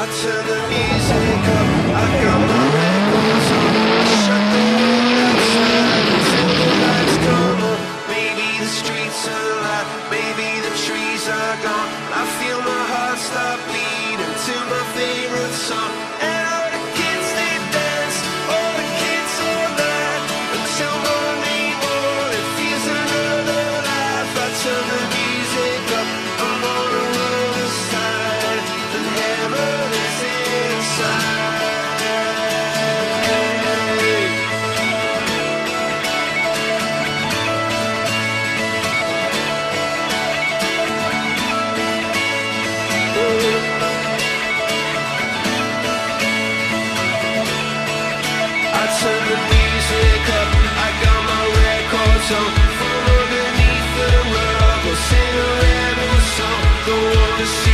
I turn the music up, I got my records on. I shut the world outside until the lights come on. Maybe the streets are alive, maybe the trees are gone. I feel my heart stop beating to my favorite song. And all the kids they dance, all the kids all night until morning, it feels another life. I turn the music up, I'm on the other side, and heaven is inside. I turn the music up, I got my records on. From underneath the rug, we'll sing a rebel song. Don't wanna see